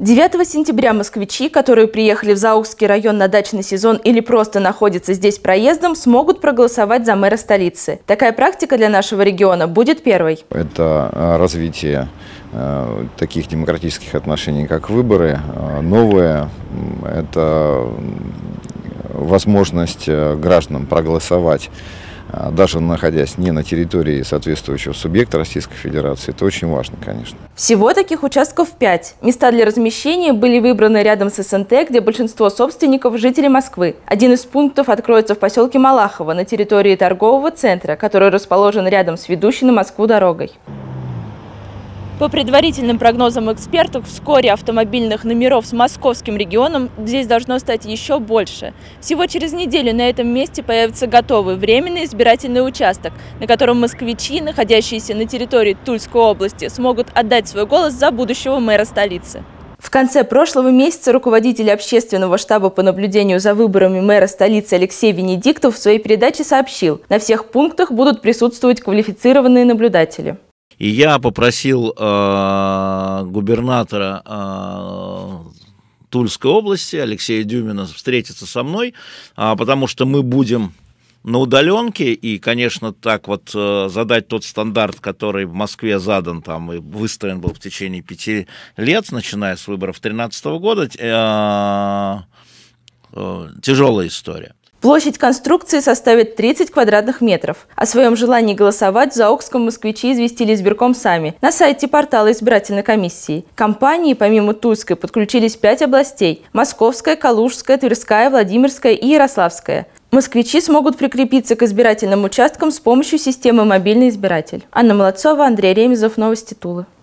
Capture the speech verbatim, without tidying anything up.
девятого сентября москвичи, которые приехали в Заокский район на дачный сезон или просто находятся здесь проездом, смогут проголосовать за мэра столицы. Такая практика для нашего региона будет первой. Это развитие таких демократических отношений, как выборы. Новое – это возможность гражданам проголосовать, даже находясь не на территории соответствующего субъекта Российской Федерации. Это очень важно, конечно. Всего таких участков пять. Места для размещения были выбраны рядом с СНТ, где большинство собственников – жители Москвы. Один из пунктов откроется в поселке Малахово на территории торгового центра, который расположен рядом с ведущей на Москву дорогой. По предварительным прогнозам экспертов, вскоре автомобильных номеров с московским регионом здесь должно стать еще больше. Всего через неделю на этом месте появится готовый временный избирательный участок, на котором москвичи, находящиеся на территории Тульской области, смогут отдать свой голос за будущего мэра столицы. В конце прошлого месяца руководитель общественного штаба по наблюдению за выборами мэра столицы Алексей Венедиктов в своей передаче сообщил, на всех пунктах будут присутствовать квалифицированные наблюдатели. И я попросил э, губернатора э, Тульской области Алексея Дюмина встретиться со мной, э, потому что мы будем на удаленке, и, конечно, так вот э, задать тот стандарт, который в Москве задан там и выстроен был в течение пяти лет, начиная с выборов две тысячи тринадцатого года, э, э, тяжелая история. Площадь конструкции составит тридцать квадратных метров. О своем желании голосовать в Заокском москвичи известили избирком сами на сайте портала избирательной комиссии. К компании, помимо Тульской, подключились пять областей – Московская, Калужская, Тверская, Владимирская и Ярославская. Москвичи смогут прикрепиться к избирательным участкам с помощью системы «Мобильный избиратель». Анна Молодцова, Андрей Ремезов, Новости Тулы.